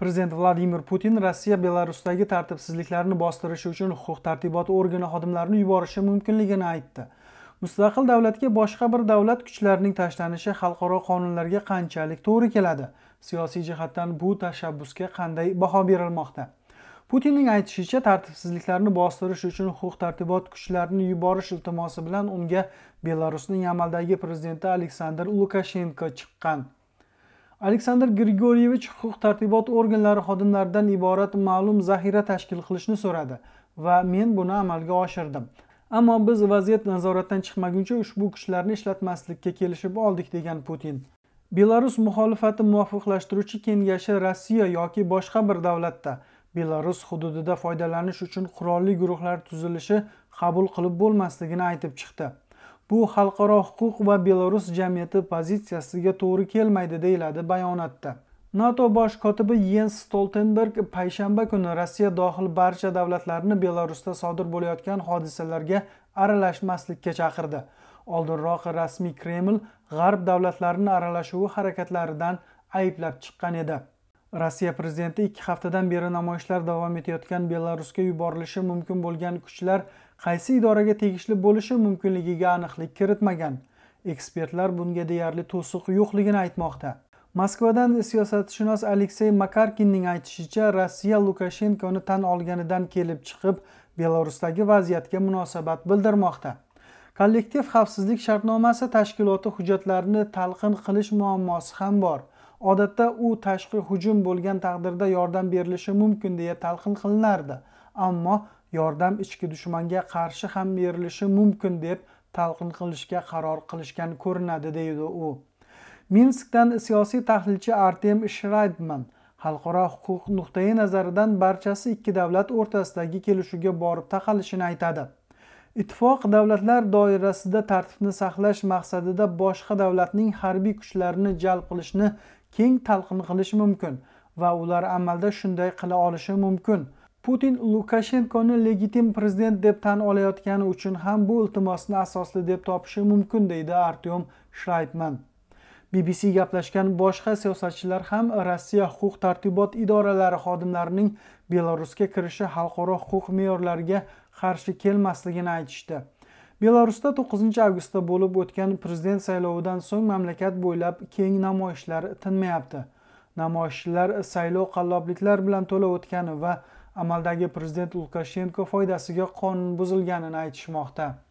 Prezident Vladimir Putin Rossiya Belarusdagi tartibsizliklarni bostirish uchun huquq-tartibot organi xodimlarini yuborishi mumkinligini aytdi. Mustaqil davlatga boshqa bir davlat kuchlarining tashlanishi xalqaro qonunlarga qanchalik to'g'ri keladi? Siyosiy jihatdan bu tashabbusga qanday baho berilmoqda? Putinning aytishicha, tartibsizliklarni bostirish uchun huquq-tartibot kuchlarini yuborish iltimosi bilan unga Belarusning amaldagi prezidenti Aleksandr Lukashenko chiqqan. Aleksandr Grigoryevich huquq-tartibot organlari xodimlaridan iborat ma'lum zaxira tashkil qilishni so'radi va men buni amalga oshirdim. Ammo biz vaziyat nazoratdan chiqmaguncha ushbu kuchlarni ishlatmaslikka kelishib oldik, degan Putin. Belarus muxolifati muvofiqlashtiruvchi kengashi Rossiya yoki boshqa bir davlatda Belarus hududida foydalanish uchun qurolli guruhlar tuzilishi qabul qilib bo'lmasligini aytib chiqdi. Bu xalqaro huquq va Belarus jamiyati pozitsiyasiga to'g'ri kelmaydi, deyiladi bayonotda. NATO bosh kotibi Jens Stoltenberg payshanba kuni Rossiya dohil barcha davlatlarni Belarusda sodir bo'layotgan hodisalarga aralashmaslikka chaqirdi. Oldinroq rasmiy Kreml G'arb davlatlarining aralashuvi harakatlaridan ayblab chiqqan edi. Rossiya prezidenti 2 haftadan beri namoyishlar davom etayotgan Belarusga yuborilishi mumkin bo'lgan kuchlar qaysi idoraga tegishli bo'lishi mumkinligiga aniqlik kiritmagan. Ekspertlar bunga deyarli to'siq yo'qligini aytmoqda. Moskvadan siyosatshunos Aleksey Makarkinning aytishicha, Rossiya Lukashenkoni tan olganidan kelib chiqib, Belarusdagi vaziyatga munosabat bildirmoqda. Kollektiv xavfsizlik shartnomasi tashkiloti hujjatlarini talqin qilish muammosi ham bor. Odatda u tashqi hujum bo'lgan taqdirda yordam berilishi mumkin deya talqin qilinardi. Ammo yordam ichki dushmanga qarshi ham berilishi mumkin deb talqin qilishga qaror qilishgan ko'rinadi, deydi u. Minskdan siyosiy tahlilchi Artem Shraybman xalqaro huquq nuqtai nazaridan barchasi ikki davlat o'rtasidagi kelishuvga borib taqalishini aytadi. Ittifoq davlatlar doirasida tartibni saqlash maqsadida boshqa davlatning harbiy kuchlarini jalb qilishni keng talqin qilish mumkin va ular amalda shunday qila olishi mumkin. Putin Lukashenkoni legitim prezident deb tan olayotgani uchun ham bu iltimosni asosli deb topishi mumkin, deydi Artem Shraybman. BBC gaplashgan boshqa siyosatchilar ham Rossiya huquq-tartibot idoralari xodimlarining Belarusga kirishi xalqaro huquq me'yorlariga qarshi kelmasligini aytishdi. Belarusda 9-avgustda bo'lib o'tgan prezident saylovidan so'ng mamlakat bo'ylab keng namoyishlar tinmayapti. Namoyishchilar saylov qallobliklar bilan to'la o'tgani va amaldagi prezident Lukashenko foydasiga qonun buzilganini aytishmoqda.